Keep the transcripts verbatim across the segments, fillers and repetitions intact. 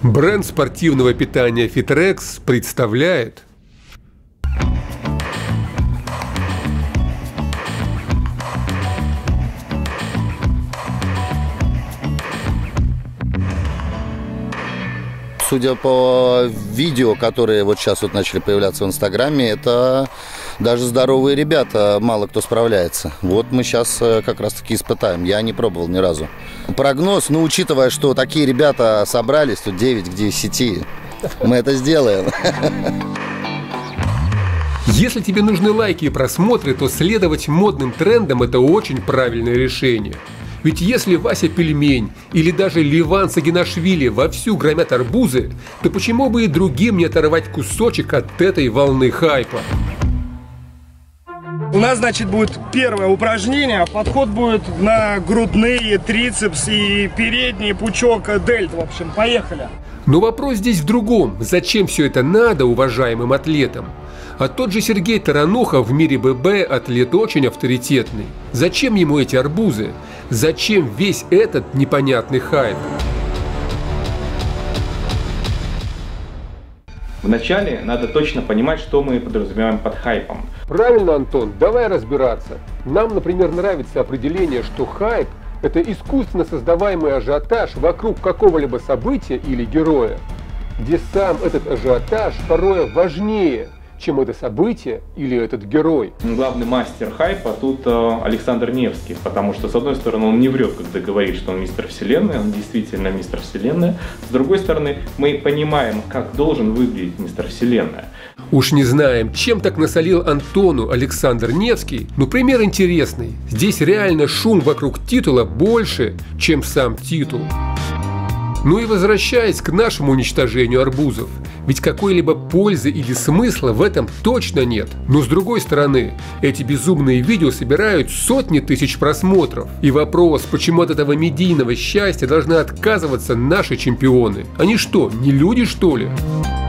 Бренд спортивного питания Fitrex представляет. Судя по видео, которые вот сейчас вот начали появляться в Инстаграме, это даже здоровые ребята, мало кто справляется. Вот мы сейчас как раз-таки испытаем. Я не пробовал ни разу. Прогноз, ну, учитывая, что такие ребята собрались, тут девять к десяти, мы это сделаем. Если тебе нужны лайки и просмотры, то следовать модным трендам – это очень правильное решение. Ведь если Вася Пельмень или даже Ливан Сагинашвили вовсю громят арбузы, то почему бы и другим не оторвать кусочек от этой волны хайпа? У нас, значит, будет первое упражнение. Подход будет на грудные, трицепс и передний пучок дельт. В общем, поехали. Но вопрос здесь в другом. Зачем все это надо уважаемым атлетам? А тот же Сергей Тарануха в мире ББ атлет очень авторитетный. Зачем ему эти арбузы? Зачем весь этот непонятный хайп? Вначале надо точно понимать, что мы подразумеваем под хайпом. Правильно, Антон, давай разбираться. Нам, например, нравится определение, что хайп – это искусственно создаваемый ажиотаж вокруг какого-либо события или героя, где сам этот ажиотаж порой важнее, чем это событие или этот герой. Главный мастер хайпа тут э, Александр Невский, потому что, с одной стороны, он не врет, когда говорит, что он мистер Вселенной, он действительно мистер Вселенная. С другой стороны, мы понимаем, как должен выглядеть мистер Вселенная. Уж не знаем, чем так насолил Антону Александр Невский, но пример интересный. Здесь реально шум вокруг титула больше, чем сам титул. Ну и возвращаясь к нашему уничтожению арбузов, ведь какой-либо пользы или смысла в этом точно нет. Но с другой стороны, эти безумные видео собирают сотни тысяч просмотров. И вопрос, почему от этого медийного счастья должны отказываться наши чемпионы? Они что, не люди, что ли?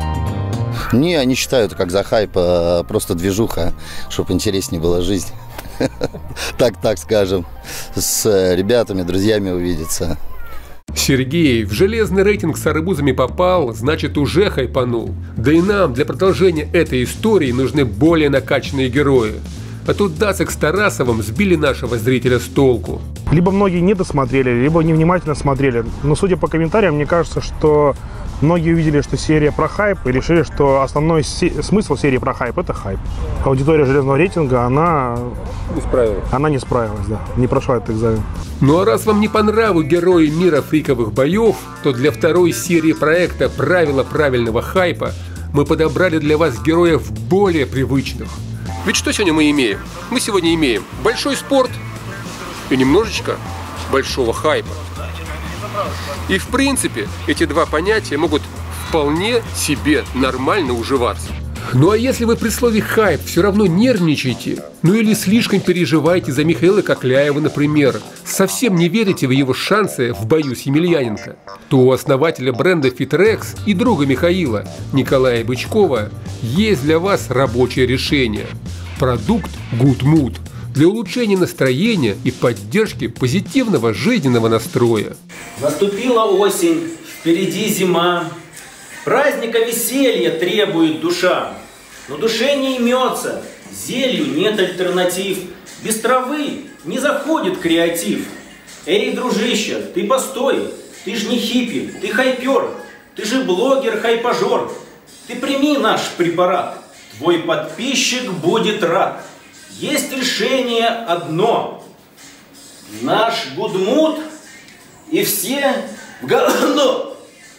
Не, они считают, как за хайп, просто движуха, чтобы интереснее была жизнь. Так, так скажем, с ребятами, друзьями увидеться. Сергей в железный рейтинг с арбузами попал, значит уже хайпанул. Да и нам для продолжения этой истории нужны более накачанные герои. А тут Дацик с Тарасовым сбили нашего зрителя с толку. Либо многие не досмотрели, либо невнимательно смотрели. Но судя по комментариям, мне кажется, что многие увидели, что серия про хайп, и решили, что основной смысл серии про хайп – это хайп. Аудитория железного рейтинга, она не справилась. Она не справилась, да, не прошла этот экзамен. Ну а раз вам не по нраву герои мира фриковых боев, то для второй серии проекта «Правила правильного хайпа» мы подобрали для вас героев более привычных. Ведь что сегодня мы имеем? Мы сегодня имеем большой спорт и немножечко большого хайпа. И в принципе эти два понятия могут вполне себе нормально уживаться. Ну а если вы при слове «хайп» все равно нервничаете, ну или слишком переживаете за Михаила Кокляева, например, совсем не верите в его шансы в бою с Емельяненко, то у основателя бренда Fitrex и друга Михаила, Николая Бычкова, есть для вас рабочее решение. Продукт Good Mood для улучшения настроения и поддержки позитивного жизненного настроя. Наступила осень, впереди зима. Праздника веселья требует душа, но душе не имется, зелью нет альтернатив, без травы не заходит креатив. Эй, дружище, ты постой, ты ж не хиппи, ты хайпер, ты же блогер-хайпажор. Ты прими наш препарат, твой подписчик будет рад. Есть решение одно, наш гудмут и все в говно.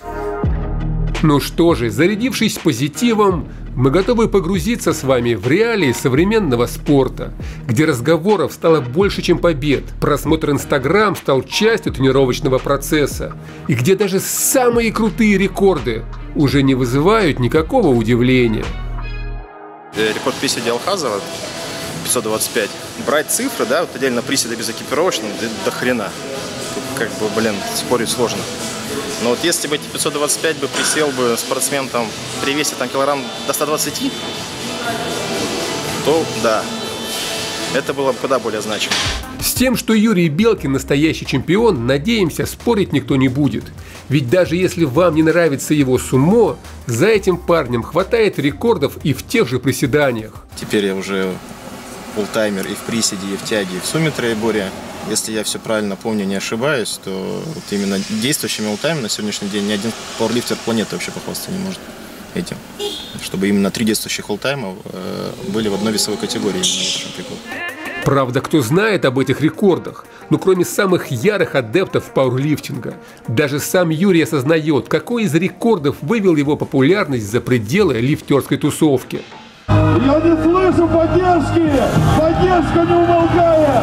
Ну что же, зарядившись позитивом, мы готовы погрузиться с вами в реалии современного спорта, где разговоров стало больше, чем побед, просмотр Инстаграм стал частью тренировочного процесса, и где даже самые крутые рекорды уже не вызывают никакого удивления. Рекорд приседа Алхазова пятьсот двадцать пять. Брать цифры, да, вот отдельно приседа без экипировочного, да, до хрена. Тут как бы, блин, спорить сложно. Но вот если бы эти пятьсот двадцать пять бы присел бы спортсмен там при весе там килограмм до ста двадцати, то да, это было бы куда более значимо. С тем, что Юрий Белкин настоящий чемпион, надеемся, спорить никто не будет. Ведь даже если вам не нравится его сумо, за этим парнем хватает рекордов и в тех же приседаниях. Теперь я уже фуллтаймер и в приседе, и в тяге, и в суме троеборья. Если я все правильно помню, не ошибаюсь, то вот именно действующими фуллтаймерами на сегодняшний день ни один пауэрлифтер планеты вообще похвастаться не может этим. Чтобы именно три действующих фуллтайма были в одной весовой категории. Правда, кто знает об этих рекордах? Но кроме самых ярых адептов пауэрлифтинга, даже сам Юрий осознает, какой из рекордов вывел его популярность за пределы лифтерской тусовки. Я не слышу поддержки! Поддержка не умолкает!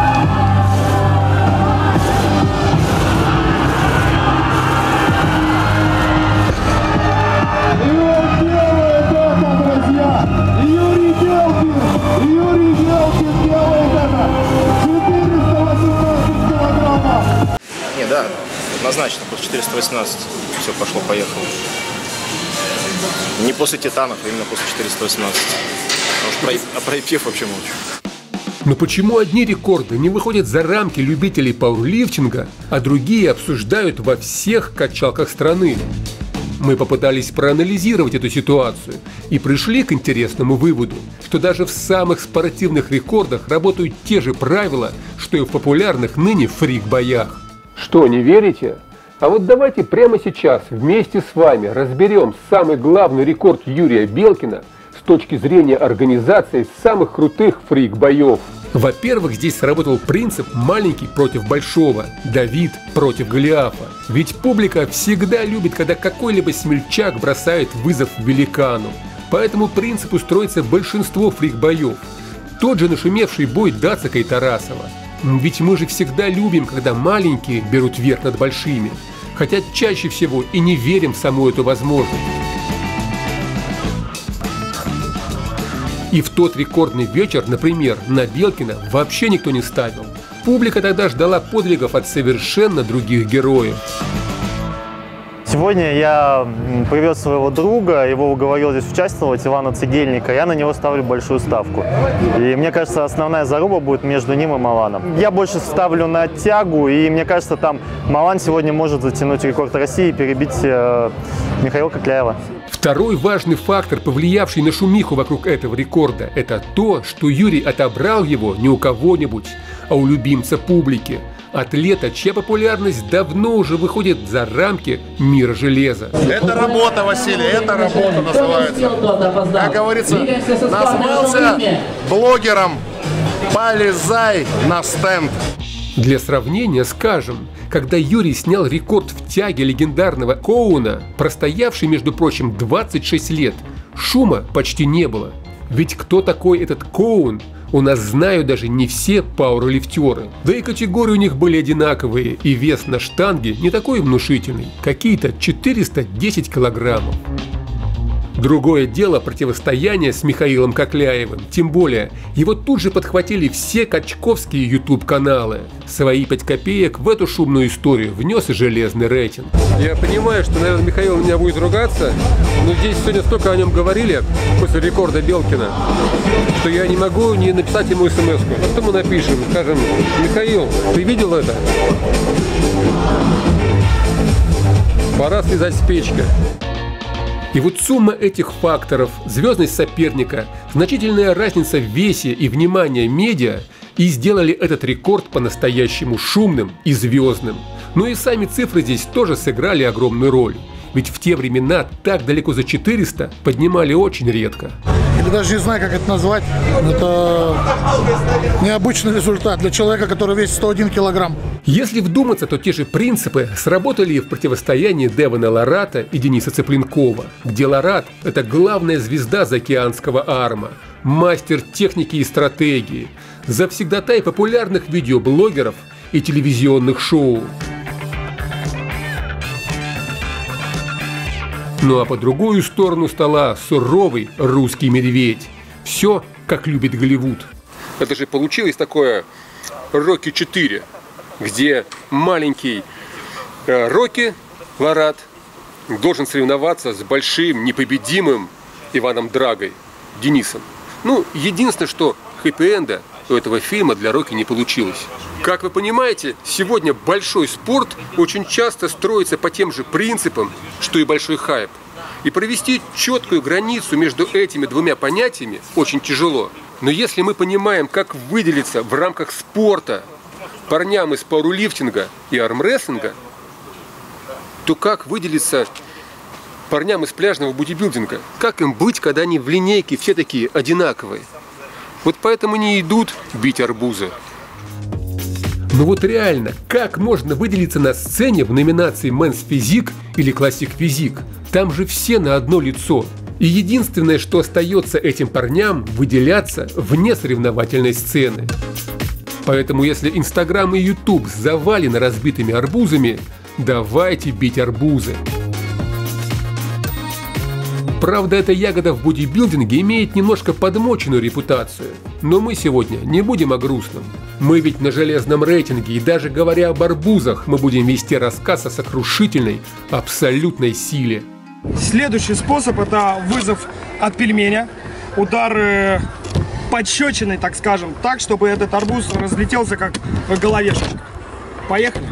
И он делает это, друзья! Юрий Белкин! Юрий Белкин делает это! четыреста восемнадцать килограммов! Не, да, однозначно, после четыреста восемнадцать все пошло-поехало. Не после титанов, а именно после четыреста восемнадцать. Потому что про, а про ай пи эф вообще молчу. Но почему одни рекорды не выходят за рамки любителей пауэрлифтинга, а другие обсуждают во всех качалках страны? Мы попытались проанализировать эту ситуацию и пришли к интересному выводу, что даже в самых спортивных рекордах работают те же правила, что и в популярных ныне фрик-боях. Что, не верите? А вот давайте прямо сейчас вместе с вами разберем самый главный рекорд Юрия Белкина с точки зрения организации самых крутых фрик-боев. Во-первых, здесь сработал принцип «маленький против большого», Давид против Голиафа. Ведь публика всегда любит, когда какой-либо смельчак бросает вызов великану. По этому принципу строится большинство фрик-боев. Тот же нашумевший бой Дацика и Тарасова. Ведь мы же всегда любим, когда маленькие берут верх над большими. Хотя чаще всего и не верим в саму эту возможность. И в тот рекордный вечер, например, на Белкина вообще никто не ставил. Публика тогда ждала подвигов от совершенно других героев. Сегодня я привез своего друга, его уговорил здесь участвовать, Ивана Цегельника. Я на него ставлю большую ставку. И мне кажется, основная заруба будет между ним и Маланом. Я больше ставлю на тягу, и мне кажется, там Малан сегодня может затянуть рекорд России и перебить э, Михаила Кокляева. Второй важный фактор, повлиявший на шумиху вокруг этого рекорда, это то, что Юрий отобрал его не у кого-нибудь, а у любимца публики. Атлета, чья популярность давно уже выходит за рамки мира железа. Это работа, Василий, это работа называется. Как говорится, назвался блогером, полезай на стенд. Для сравнения скажем, когда Юрий снял рекорд в тяге легендарного Коуна, простоявший, между прочим, двадцать шесть лет, шума почти не было. Ведь кто такой этот Коун, у нас знают даже не все пауэрлифтеры. Да и категории у них были одинаковые, и вес на штанге не такой внушительный, какие-то четыреста десять килограммов. Другое дело противостояние с Михаилом Кокляевым, тем более его тут же подхватили все качковские ютуб-каналы. Свои пять копеек в эту шумную историю внес и железный рейтинг. Я понимаю, что, наверное, Михаил меня будет ругаться, но здесь сегодня столько о нем говорили после рекорда Белкина, что я не могу не написать ему смс-ку. А что мы напишем? Скажем: Михаил, ты видел это? Пора слезать с печки. И вот сумма этих факторов, звездность соперника, значительная разница в весе и внимании медиа и сделали этот рекорд по-настоящему шумным и звездным. Но и сами цифры здесь тоже сыграли огромную роль. Ведь в те времена так далеко за четыреста поднимали очень редко. Я даже не знаю, как это назвать. Это необычный результат для человека, который весит сто один килограмм. Если вдуматься, то те же принципы сработали и в противостоянии Девона Лората и Дениса Цыпленкова, где Лорат – это главная звезда заокеанского арма, мастер техники и стратегии, завсегдатай популярных видеоблогеров и телевизионных шоу. Ну а по другую сторону стола суровый русский медведь. Все, как любит Голливуд. Это же получилось такое Рокки четыре, где маленький э, Рокки Лорат должен соревноваться с большим непобедимым Иваном Драгой, Денисом. Ну, единственное, что хэппи-энда у этого фильма для Рокки не получилось. Как вы понимаете, сегодня большой спорт очень часто строится по тем же принципам, что и большой хайп. И провести четкую границу между этими двумя понятиями очень тяжело. Но если мы понимаем, как выделиться в рамках спорта парням из пауэрлифтинга и армрестлинга, то как выделиться парням из пляжного бодибилдинга? Как им быть, когда они в линейке все такие одинаковые? Вот поэтому не идут бить арбузы. Но вот реально, как можно выделиться на сцене в номинации Men's Physique или Classic Physique? Там же все на одно лицо. И единственное, что остается этим парням, выделяться вне соревновательной сцены. Поэтому если Инстаграм и Ютуб завалены разбитыми арбузами, давайте бить арбузы. Правда, эта ягода в бодибилдинге имеет немножко подмоченную репутацию. Но мы сегодня не будем о грустном. Мы ведь на железном рейтинге, и даже говоря об арбузах, мы будем вести рассказ о сокрушительной, абсолютной силе. Следующий способ — это вызов от пельменя. Удар э, пощечиной, так скажем, так, чтобы этот арбуз разлетелся как головешечка. Поехали.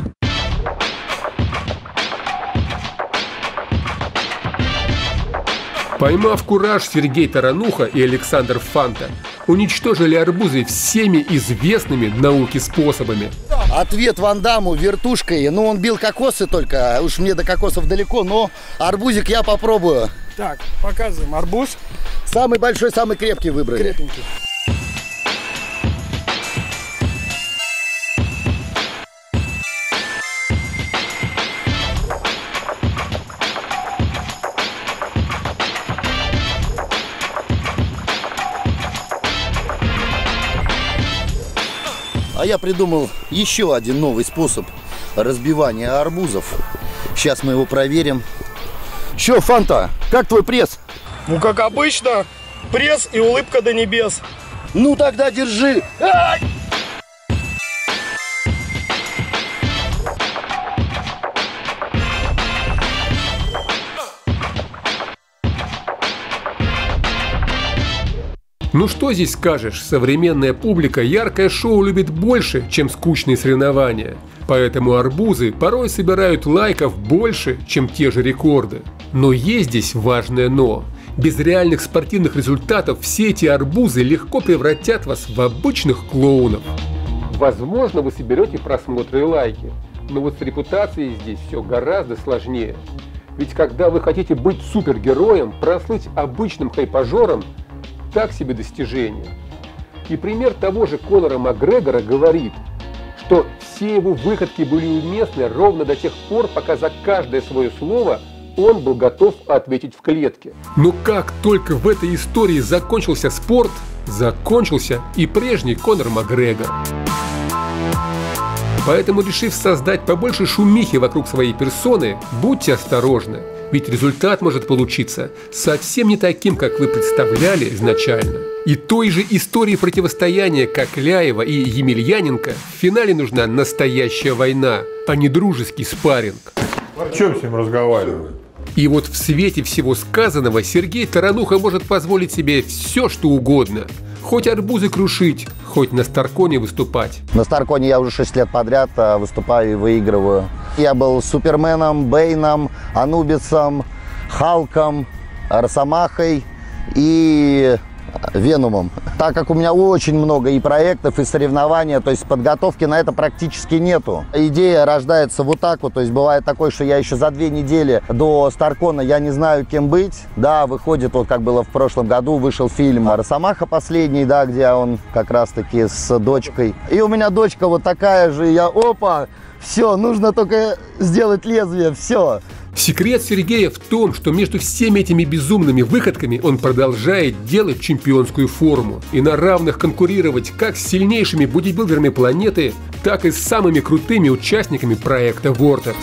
Поймав кураж, Сергей Тарануха и Александр Фанта уничтожили арбузы всеми известными науке способами. Ответ Ван Дамму вертушкой. Ну, он бил кокосы только. Уж мне до кокосов далеко, но арбузик я попробую. Так, показываем арбуз. Самый большой, самый крепкий выбрали. Крепенький. А я придумал еще один новый способ разбивания арбузов. Сейчас мы его проверим. Че, Фанта, как твой пресс? Ну, как обычно, пресс и улыбка до небес. Ну, тогда держи. Ай! Ну что здесь скажешь, современная публика яркое шоу любит больше, чем скучные соревнования. Поэтому арбузы порой собирают лайков больше, чем те же рекорды. Но есть здесь важное но. Без реальных спортивных результатов все эти арбузы легко превратят вас в обычных клоунов. Возможно, вы соберете просмотры и лайки, но вот с репутацией здесь все гораздо сложнее. Ведь когда вы хотите быть супергероем, прослыть обычным хайпажором – так себе достижение. И пример того же Конора Макгрегора говорит, что все его выходки были уместны ровно до тех пор, пока за каждое свое слово он был готов ответить в клетке. Но как только в этой истории закончился спорт, закончился и прежний Конор Макгрегор. Поэтому, решив создать побольше шумихи вокруг своей персоны, будьте осторожны. Ведь результат может получиться совсем не таким, как вы представляли изначально. И той же истории противостояния Кокляева и Емельяненко в финале нужна настоящая война, а не дружеский спарринг. О чем с ним разговаривают? И вот в свете всего сказанного Сергей Тарануха может позволить себе все, что угодно. Хоть арбузы крушить, хоть на Старконе выступать. На Старконе я уже шесть лет подряд выступаю и выигрываю. Я был Суперменом, Бэйном, Анубисом, Халком, Росомахой и Венумом. Так как у меня очень много и проектов, и соревнований, то есть подготовки на это практически нету. Идея рождается вот так вот, то есть бывает такое, что я еще за две недели до Старкона я не знаю, кем быть. Да, выходит, вот как было в прошлом году, вышел фильм «Росомаха» последний, да, где он как раз-таки с дочкой. И у меня дочка вот такая же, я опа, все, нужно только сделать лезвие, все. Секрет Сергея в том, что между всеми этими безумными выходками он продолжает делать чемпионскую форму и на равных конкурировать как с сильнейшими бодибилдерами планеты, так и с самыми крутыми участниками проекта Vortex.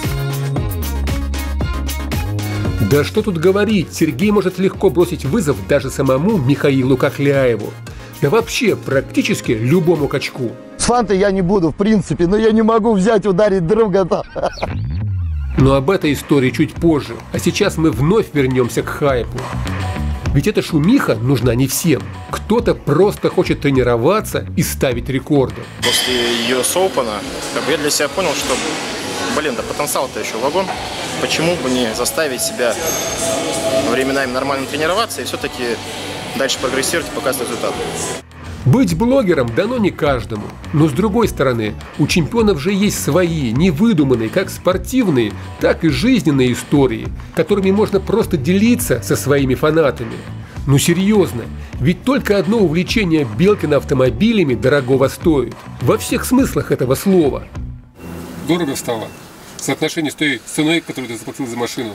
Да что тут говорить, Сергей может легко бросить вызов даже самому Михаилу Кокляеву. Да вообще практически любому качку. С Фантой я не буду, в принципе, но я не могу взять, ударить друга-то. Но об этой истории чуть позже. А сейчас мы вновь вернемся к хайпу. Ведь эта шумиха нужна не всем. Кто-то просто хочет тренироваться и ставить рекорды. После ю эс Open я для себя понял, что, блин, да потенциал-то еще вагон. Почему бы не заставить себя временами нормально тренироваться и все-таки дальше прогрессировать и показывать результат. Быть блогером дано не каждому. Но с другой стороны, у чемпионов же есть свои, невыдуманные, как спортивные, так и жизненные истории, которыми можно просто делиться со своими фанатами. Ну серьезно, ведь только одно увлечение Белкина автомобилями дорогого стоит. Во всех смыслах этого слова. Дорого стало. Соотношение с той ценой, которую ты заплатил за машину.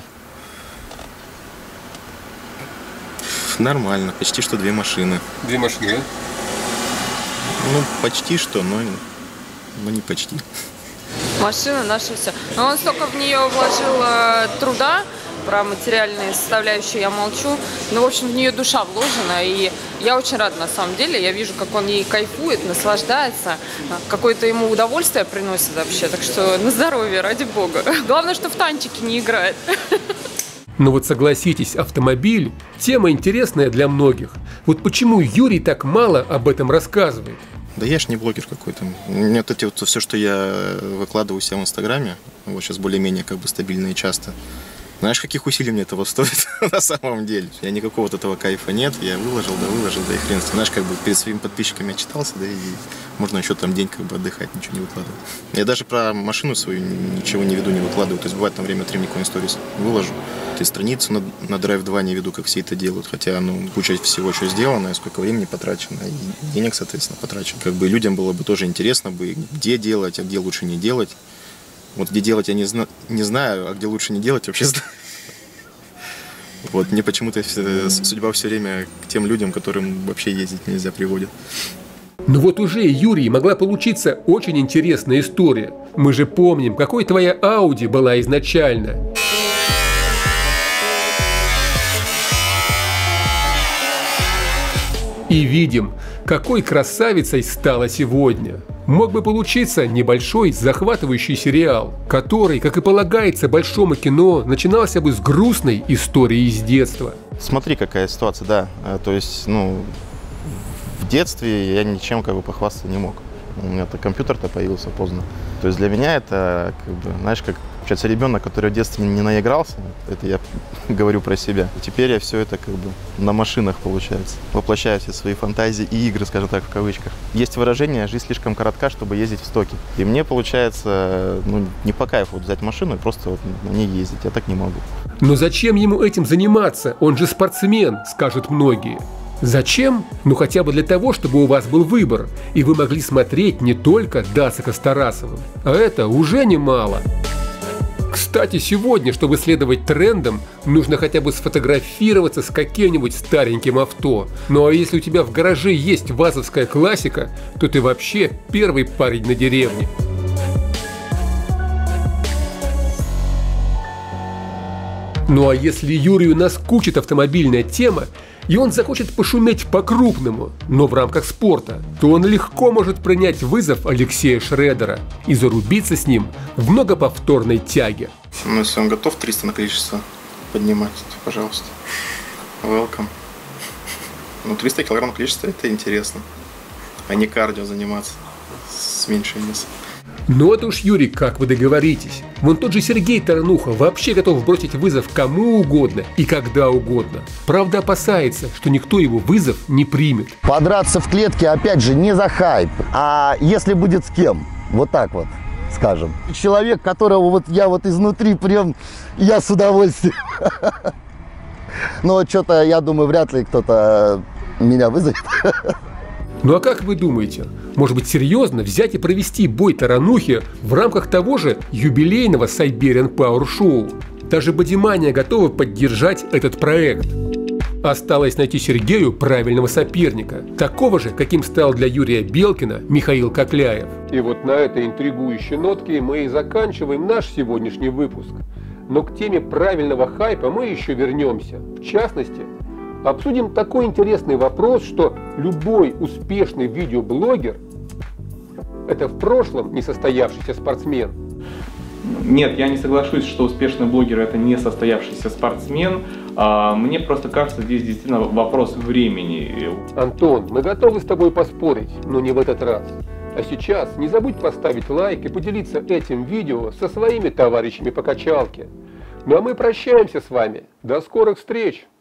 Нормально, почти что две машины. Две машины, да? Ну, почти что, но, но не почти. Машина наша все. Но он столько в нее вложил э, труда, про материальные составляющие я молчу. Но, в общем, в нее душа вложена, и я очень рада на самом деле. Я вижу, как он ей кайфует, наслаждается, какое-то ему удовольствие приносит вообще. Так что на здоровье, ради бога. Главное, что в танчики не играет. Но вот согласитесь, автомобиль – тема интересная для многих. Вот почему Юрий так мало об этом рассказывает? Да я ж не блогер какой-то. Нет, это вот все, что я выкладываю у себя в Инстаграме, вот сейчас более-менее как бы стабильно и часто. Знаешь, каких усилий мне этого стоит на самом деле? Я никакого вот этого кайфа нет, я выложил, да выложил, да и хрен. Знаешь, как бы перед своими подписчиками отчитался, да и можно еще там день как бы отдыхать, ничего не выкладывать. Я даже про машину свою ничего не веду, не выкладываю. То есть бывает там время от времени какой-нибудь сторис выложу. То есть страницу на, на драйв два не веду, как все это делают. Хотя, ну, куча всего, что сделано, сколько времени потрачено, и денег, соответственно, потрачено. Как бы людям было бы тоже интересно бы, где делать, а где лучше не делать. Вот где делать я не, зна не знаю, а где лучше не делать вообще знаю. Вот мне почему-то судьба все время к тем людям, которым вообще ездить нельзя, приводит. Ну вот уже, Юрий, могла получиться очень интересная история. Мы же помним, какой твоя Ауди была изначально. И видим, какой красавицей стала сегодня. Мог бы получиться небольшой захватывающий сериал, который, как и полагается большому кино, начинался бы с грустной истории из детства. Смотри, какая ситуация, да. То есть, ну, в детстве я ничем как бы похвастаться не мог. У меня-то компьютер-то появился поздно. То есть для меня это, как бы, знаешь, как получается, ребенок, который в детстве не наигрался, это я говорю про себя. Теперь я все это как бы на машинах, получается. Воплощаю все свои фантазии и игры, скажем так, в кавычках. Есть выражение «жизнь слишком коротка, чтобы ездить в стоке». И мне, получается, ну, не по кайфу вот взять машину и просто вот на ней ездить. Я так не могу. Но зачем ему этим заниматься? Он же спортсмен, скажут многие. Зачем? Ну хотя бы для того, чтобы у вас был выбор, и вы могли смотреть не только Дацика с Тарасовым. А это уже немало. Кстати, сегодня, чтобы следовать трендам, нужно хотя бы сфотографироваться с каким-нибудь стареньким авто. Ну а если у тебя в гараже есть вазовская классика, то ты вообще первый парень на деревне. Ну а если Юрию наскучит автомобильная тема, и он захочет пошуметь по-крупному, но в рамках спорта, то он легко может принять вызов Алексея Шредера и зарубиться с ним в многоповторной тяге. Ну, если он готов триста на количество поднимать, то пожалуйста, welcome. Ну, триста килограмм количества – это интересно, а не кардио заниматься с меньшим весом. Ну это уж, Юрий, как вы договоритесь. Вон тот же Сергей Тарануха вообще готов бросить вызов кому угодно и когда угодно. Правда, опасается, что никто его вызов не примет. Подраться в клетке, опять же, не за хайп, а если будет с кем. Вот так вот, скажем. Человек, которого вот я вот изнутри прям, я с удовольствием. Но что-то, я думаю, вряд ли кто-то меня вызовет. Ну а как вы думаете, может быть серьезно взять и провести бой Таранухи в рамках того же юбилейного Siberian Power Show? Даже Бодимания готова поддержать этот проект. Осталось найти Сергею правильного соперника, такого же, каким стал для Юрия Белкина Михаил Кокляев. И вот на этой интригующей нотке мы и заканчиваем наш сегодняшний выпуск. Но к теме правильного хайпа мы еще вернемся. В частности, обсудим такой интересный вопрос, что любой успешный видеоблогер – это в прошлом несостоявшийся спортсмен. Нет, я не соглашусь, что успешный блогер – это не состоявшийся спортсмен. Мне просто кажется, здесь действительно вопрос времени. Антон, мы готовы с тобой поспорить, но не в этот раз. А сейчас не забудь поставить лайк и поделиться этим видео со своими товарищами по качалке. Ну а мы прощаемся с вами. До скорых встреч!